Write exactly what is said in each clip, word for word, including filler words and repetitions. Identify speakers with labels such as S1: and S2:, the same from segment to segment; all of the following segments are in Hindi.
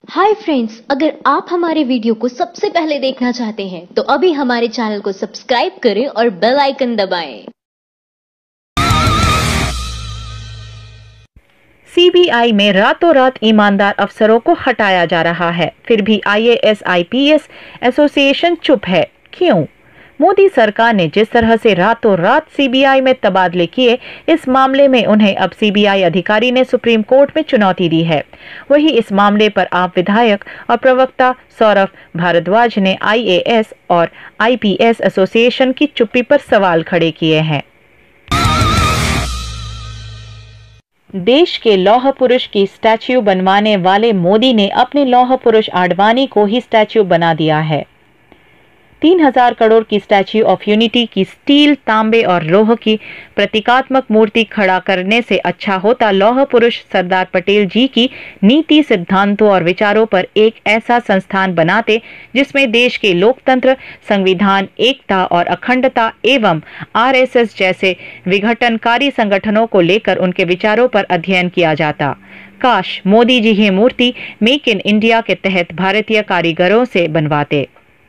S1: हाय फ्रेंड्स, अगर आप हमारे वीडियो को सबसे पहले देखना चाहते हैं तो अभी हमारे चैनल को सब्सक्राइब करें और बेल आइकन दबाएं।
S2: सीबीआई में रातों रात ईमानदार अफसरों को हटाया जा रहा है, फिर भी आईएएस आईपीएस एसोसिएशन चुप है। क्यों? मोदी सरकार ने जिस तरह से रातों रात सीबीआई में तबादले किए, इस मामले में उन्हें अब सीबीआई अधिकारी ने सुप्रीम कोर्ट में चुनौती दी है। वही इस मामले पर आप विधायक और प्रवक्ता सौरभ भारद्वाज ने आईएएस और आईपीएस एसोसिएशन की चुप्पी पर सवाल खड़े किए हैं। देश के लौह पुरुष की स्टैच्यू बनवाने वाले मोदी ने अपने लौह पुरुष आडवाणी को ही स्टैच्यू बना दिया है। तीन हजार करोड़ की स्टैच्यू ऑफ यूनिटी की स्टील, तांबे और लोह की प्रतीकात्मक मूर्ति खड़ा करने से अच्छा होता लौह पुरुष सरदार पटेल जी की नीति, सिद्धांतों और विचारों पर एक ऐसा संस्थान बनाते जिसमें देश के लोकतंत्र, संविधान, एकता और अखंडता एवं आरएसएस जैसे विघटनकारी संगठनों को लेकर उनके विचारों पर अध्ययन किया जाता। काश मोदी जी ये मूर्ति मेक इन इंडिया के तहत भारतीय कारीगरों से बनवाते।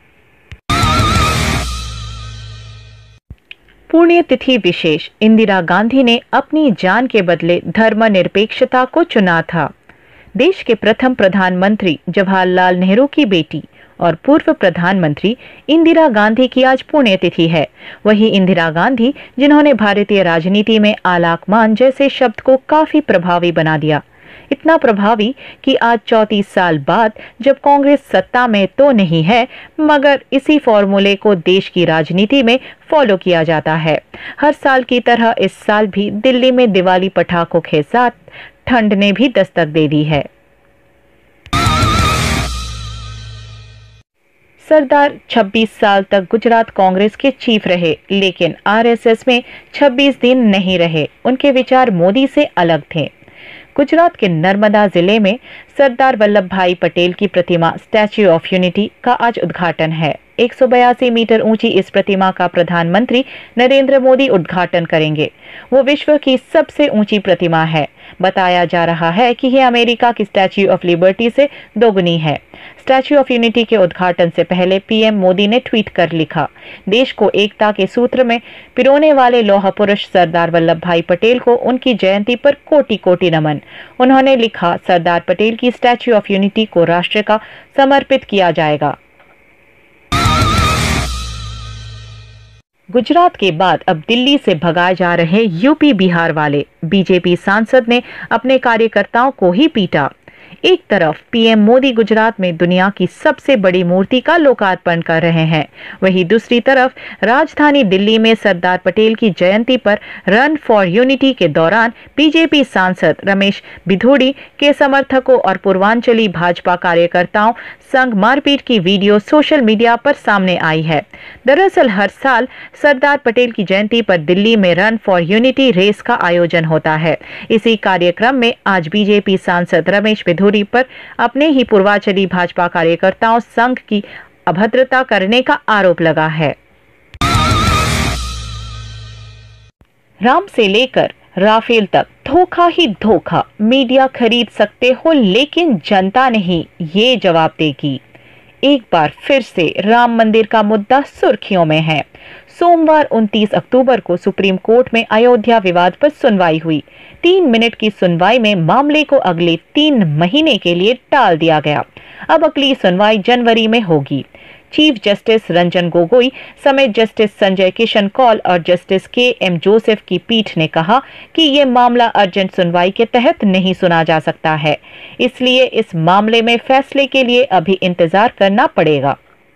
S2: पुण्यतिथि विशेष। इंदिरा गांधी ने अपनी जान के बदले धर्मनिरपेक्षता को चुना था। देश के प्रथम प्रधानमंत्री जवाहरलाल नेहरू की बेटी और पूर्व प्रधानमंत्री इंदिरा गांधी की आज पुण्यतिथि है। वही इंदिरा गांधी जिन्होंने भारतीय राजनीति में आलाकमान जैसे शब्द को काफी प्रभावी बना दिया। इतना प्रभावी कि आज चौंतीस साल बाद जब कांग्रेस सत्ता में तो नहीं है, मगर इसी फॉर्मूले को देश की राजनीति में फॉलो किया जाता है। हर साल की तरह इस साल भी दिल्ली में दिवाली पटाखों के साथ ठंड ने भी दस्तक दे दी है। सरदार छब्बीस साल तक गुजरात कांग्रेस के चीफ रहे, लेकिन आरएसएस में छब्बीस दिन नहीं रहे। उनके विचार मोदी से अलग थे। गुजरात के नर्मदा जिले में सरदार वल्लभ भाई पटेल की प्रतिमा स्टैच्यू ऑफ यूनिटी का आज उद्घाटन है। एक सौ बयासी मीटर ऊंची इस प्रतिमा का प्रधानमंत्री नरेंद्र मोदी उद्घाटन करेंगे। वो विश्व की सबसे ऊंची प्रतिमा है। बताया जा रहा है कि यह अमेरिका की स्टैच्यू ऑफ लिबर्टी से दोगुनी है। स्टैच्यू ऑफ यूनिटी के उद्घाटन से पहले पीएम मोदी ने ट्वीट कर लिखा, देश को एकता के सूत्र में पिरोने वाले लौह पुरुष सरदार वल्लभ भाई पटेल को उनकी जयंती पर कोटि कोटि नमन। उन्होंने लिखा, सरदार पटेल की स्टैच्यू ऑफ यूनिटी को राष्ट्र का समर्पित किया जाएगा। गुजरात के बाद अब दिल्ली से भगाए जा रहे यूपी बिहार वाले बीजेपी सांसद ने अपने कार्यकर्ताओं को ही पीटा। एक तरफ पीएम मोदी गुजरात में दुनिया की सबसे बड़ी मूर्ति का लोकार्पण कर रहे हैं, वहीं दूसरी तरफ राजधानी दिल्ली में सरदार पटेल की जयंती पर रन फॉर यूनिटी के दौरान बीजेपी सांसद रमेश बिधूड़ी के समर्थकों और पूर्वांचली भाजपा कार्यकर्ताओं संग मारपीट की वीडियो सोशल मीडिया पर सामने आई है। दरअसल हर साल सरदार पटेल की जयंती पर दिल्ली में रन फॉर यूनिटी रेस का आयोजन होता है। इसी कार्यक्रम में आज बीजेपी सांसद रमेश बिधूड़ी पर अपने ही पूर्वांचली भाजपा कार्यकर्ताओं संघ की अभद्रता करने का आरोप लगा है। राम से लेकर राफेल तक धोखा ही धोखा। मीडिया खरीद सकते हो लेकिन जनता नहीं, ये जवाब देगी। एक बार फिर से राम मंदिर का मुद्दा सुर्खियों में है। सोमवार उनतीस अक्टूबर को सुप्रीम कोर्ट में अयोध्या विवाद पर सुनवाई हुई। तीन मिनट की सुनवाई में मामले को अगले तीन महीने के लिए टाल दिया गया। अब अगली सुनवाई जनवरी में होगी। चीफ जस्टिस रंजन गोगोई समेत जस्टिस संजय किशन कौल और जस्टिस के एम जोसेफ की पीठ ने कहा कि ये मामला अर्जेंट सुनवाई के तहत नहीं सुना जा सकता है, इसलिए इस मामले में फैसले के लिए अभी इंतजार करना पड़ेगा।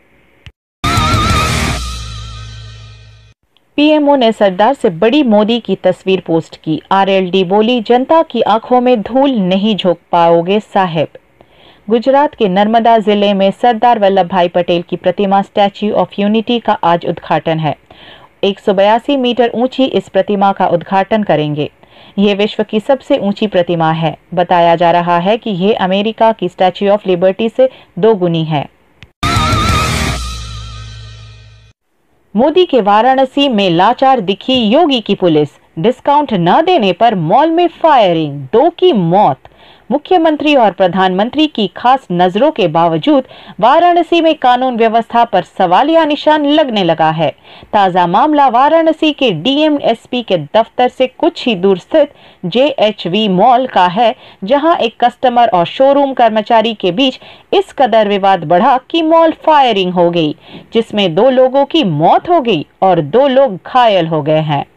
S2: पीएमओ ने सरदार से बड़ी मोदी की तस्वीर पोस्ट की। आरएलडी बोली, जनता की आंखों में धूल नहीं झोंक पाओगे साहब। गुजरात के नर्मदा जिले में सरदार वल्लभ भाई पटेल की प्रतिमा स्टैच्यू ऑफ यूनिटी का आज उद्घाटन है। एक सौ बयासी मीटर ऊंची इस प्रतिमा का उद्घाटन करेंगे। यह विश्व की सबसे ऊंची प्रतिमा है। बताया जा रहा है कि यह अमेरिका की स्टैच्यू ऑफ लिबर्टी से दोगुनी है। मोदी के वाराणसी में लाचार दिखी योगी की पुलिस। डिस्काउंट न देने पर मॉल में फायरिंग, दो की मौत। मुख्यमंत्री और प्रधानमंत्री की खास नजरों के बावजूद वाराणसी में कानून व्यवस्था पर सवालिया निशान लगने लगा है। ताजा मामला वाराणसी के डीएम एसपी के दफ्तर से कुछ ही दूर स्थित जेएचवी मॉल का है, जहां एक कस्टमर और शोरूम कर्मचारी के बीच इस कदर विवाद बढ़ा कि मॉल फायरिंग हो गई, जिसमें दो लोगों की मौत हो गई और दो लोग घायल हो गए हैं।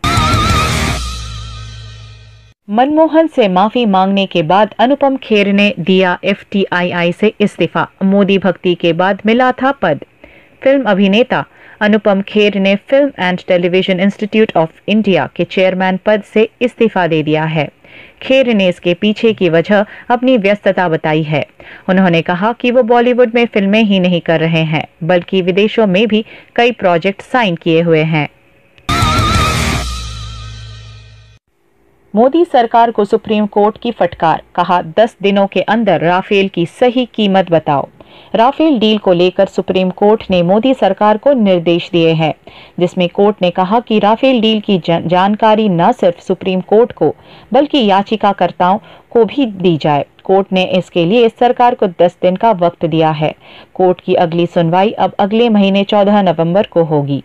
S2: मनमोहन से माफी मांगने के बाद अनुपम खेर ने दिया एफटीआईआई से इस्तीफा। मोदी भक्ति के बाद मिला था पद। फिल्म अभिनेता अनुपम खेर ने film and television institute of India के चेयरमैन पद से इस्तीफा दे दिया है। खेर ने इसके पीछे की वजह अपनी व्यस्तता बताई है। उन्होंने कहा कि वो बॉलीवुड में फिल्में ही नहीं कर रहे हैं, बल्कि विदेशों में भी कई प्रोजेक्ट साइन किए हुए हैं। मोदी सरकार को सुप्रीम कोर्ट की फटकार, कहा दस दिनों के अंदर राफेल की सही कीमत बताओ। राफेल डील को लेकर सुप्रीम कोर्ट ने मोदी सरकार को निर्देश दिए हैं, जिसमें कोर्ट ने कहा कि राफेल डील की जानकारी न सिर्फ सुप्रीम कोर्ट को बल्कि याचिकाकर्ताओं को भी दी जाए। कोर्ट ने इसके लिए सरकार को दस दिन का वक्त दिया है। कोर्ट की अगली सुनवाई अब अगले महीने चौदह नवंबर को होगी।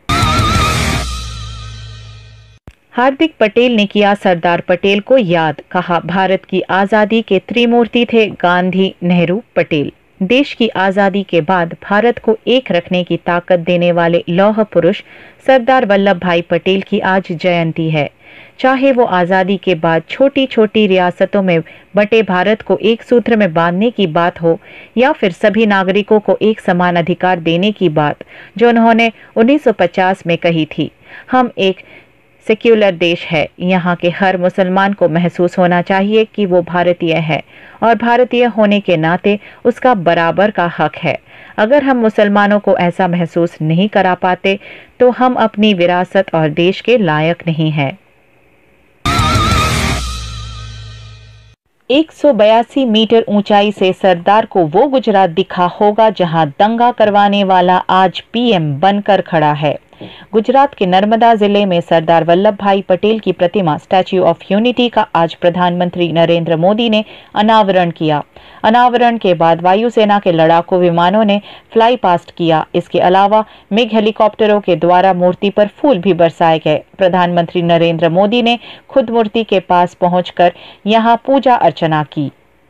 S2: हार्दिक पटेल ने किया सरदार पटेल को याद, कहा भारत की आजादी के त्रिमूर्ति थे गांधी, नेहरू, पटेल। देश की आजादी के बाद भारत को एक रखने की ताकत देने वाले लौह पुरुष सरदार वल्लभ भाई पटेल की आज जयंती है। चाहे वो आजादी के बाद छोटी छोटी रियासतों में बटे भारत को एक सूत्र में बांधने की बात हो या फिर सभी नागरिकों को एक समान अधिकार देने की बात जो उन्होंने उन्नीस सौ पचास में कही थी। हम एक सेक्युलर देश है। यहाँ के हर मुसलमान को महसूस होना चाहिए कि वो भारतीय है और भारतीय होने के नाते उसका बराबर का हक है। अगर हम मुसलमानों को ऐसा महसूस नहीं करा पाते तो हम अपनी विरासत और देश के लायक नहीं हैं। एक सौ बयासी मीटर ऊंचाई से सरदार को वो गुजरात दिखा होगा जहां दंगा करवाने वाला आज पीएम बनकर खड़ा है। गुजरात के नर्मदा जिले में सरदार वल्लभ भाई पटेल की प्रतिमा स्टैच्यू ऑफ यूनिटी का आज प्रधानमंत्री नरेंद्र मोदी ने अनावरण किया। अनावरण के बाद वायुसेना के लड़ाकू विमानों ने फ्लाई पास्ट किया। इसके अलावा मिग हेलीकॉप्टरों के द्वारा मूर्ति पर फूल भी बरसाए गए। प्रधानमंत्री नरेंद्र मोदी ने खुद मूर्ति के पास पहुंचकर यहां पूजा अर्चना की।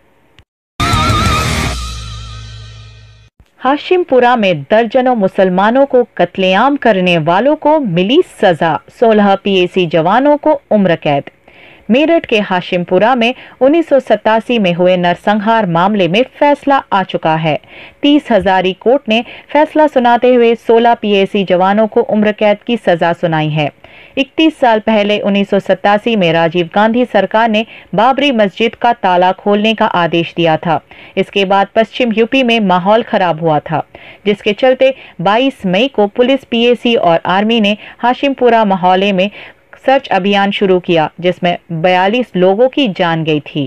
S2: हाशिमपुरा में दर्जनों मुसलमानों को कत्लेआम करने वालों को मिली सजा, सोलह पीएसी जवानों को उम्र कैद। मेरठ के हाशिमपुरा में उन्नीस सौ सतासी में हुए नरसंहार मामले में फैसला आ चुका है। तीस हजारी कोर्ट ने फैसला सुनाते हुए सोलह पीएसी जवानों को उम्र कैद की सजा सुनाई है। इकतीस साल पहले उन्नीस सौ सतासी में राजीव गांधी सरकार ने बाबरी मस्जिद का ताला खोलने का आदेश दिया था। इसके बाद पश्चिम यूपी में माहौल खराब हुआ था, जिसके चलते बाईस मई को पुलिस, पीएसी और आर्मी ने हाशिमपुरा मोहल्ले में सर्च अभियान शुरू किया, जिसमें बयालीस लोगों की जान गई थी।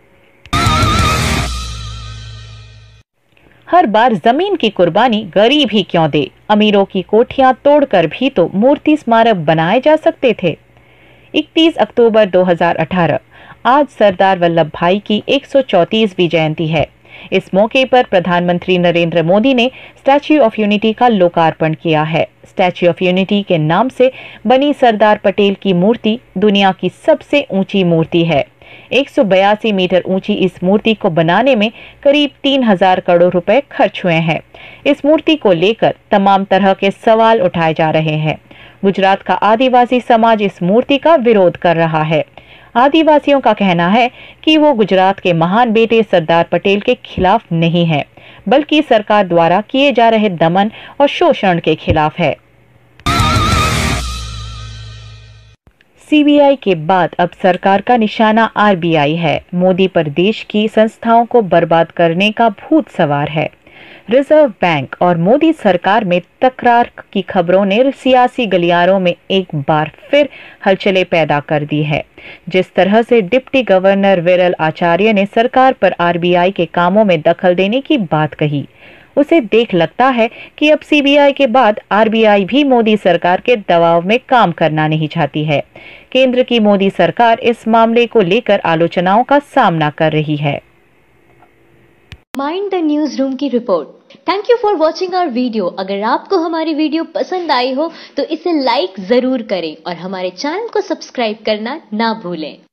S2: हर बार जमीन की कुर्बानी गरीब ही क्यों दे? अमीरों की कोठियां तोड़कर भी तो मूर्ति स्मारक बनाए जा सकते थे। इकतीस अक्टूबर दो हज़ार अठारह आज सरदार वल्लभ भाई की एक सौ चौंतीसवीं जयंती है। इस मौके पर प्रधानमंत्री नरेंद्र मोदी ने स्टैच्यू ऑफ यूनिटी का लोकार्पण किया है। स्टैच्यू ऑफ यूनिटी के नाम से बनी सरदार पटेल की मूर्ति दुनिया की सबसे ऊंची मूर्ति है। एक सौ बयासी मीटर ऊंची इस मूर्ति को बनाने में करीब तीन हजार करोड़ रुपए खर्च हुए हैं। इस मूर्ति को लेकर तमाम तरह के सवाल उठाए जा रहे हैं। गुजरात का आदिवासी समाज इस मूर्ति का विरोध कर रहा है। आदिवासियों का कहना है कि वो गुजरात के महान बेटे सरदार पटेल के खिलाफ नहीं है, बल्कि सरकार द्वारा किए जा रहे दमन और शोषण के खिलाफ है। सीबीआई के बाद अब सरकार का निशाना आरबीआई है। मोदी पर देश की संस्थाओं को बर्बाद करने का भूत सवार है। रिजर्व बैंक और मोदी सरकार में तकरार की खबरों ने सियासी गलियारों में एक बार फिर हलचलें पैदा कर दी है। जिस तरह से डिप्टी गवर्नर विरल आचार्य ने सरकार पर आरबीआई के कामों में दखल देने की बात कही, उसे देख लगता है कि अब सीबीआई के बाद आरबीआई भी मोदी सरकार के दबाव में काम करना नहीं चाहती है। केंद्र की मोदी सरकार इस मामले को लेकर आलोचनाओं का सामना कर रही है।
S1: माइंड द न्यूज रूम की report. Thank you for watching our video. अगर आपको हमारी वीडियो पसंद आई हो तो इसे लाइक जरूर करें और हमारे चैनल को सब्सक्राइब करना ना भूलें।